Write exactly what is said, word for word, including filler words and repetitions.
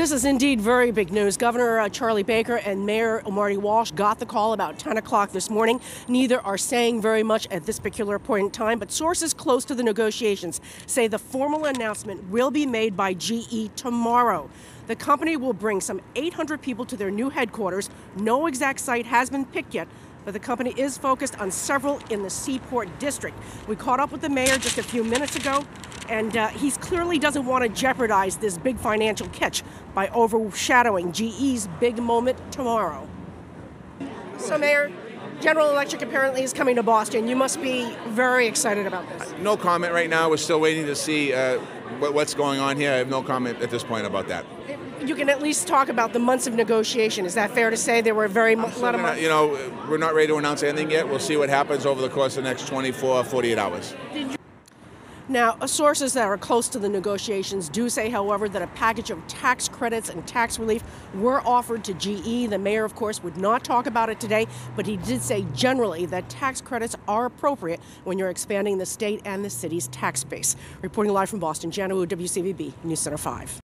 This is indeed very big news. Governor uh, Charlie Baker and Mayor Marty Walsh got the call about ten o'clock this morning. Neither are saying very much at this particular point in time, but sources close to the negotiations say the formal announcement will be made by G E tomorrow. The company will bring some eight hundred people to their new headquarters. No exact site has been picked yet, but the company is focused on several in the Seaport District. We caught up with the mayor just a few minutes ago, and uh, he clearly doesn't want to jeopardize this big financial catch by overshadowing G E's big moment tomorrow. So, Mayor, General Electric apparently is coming to Boston. You must be very excited about this. No comment right now. We're still waiting to see uh, what, what's going on here. I have no comment at this point about that. You can at least talk about the months of negotiation. Is that fair to say? There were very much a lot of months. You know, we're not ready to announce anything yet. We'll see what happens over the course of the next twenty-four, forty-eight hours. Now, sources that are close to the negotiations do say, however, that a package of tax credits and tax relief were offered to G E. The mayor, of course, would not talk about it today, but he did say generally that tax credits are appropriate when you're expanding the state and the city's tax base. Reporting live from Boston, Jana Wu, W C V B News Center five.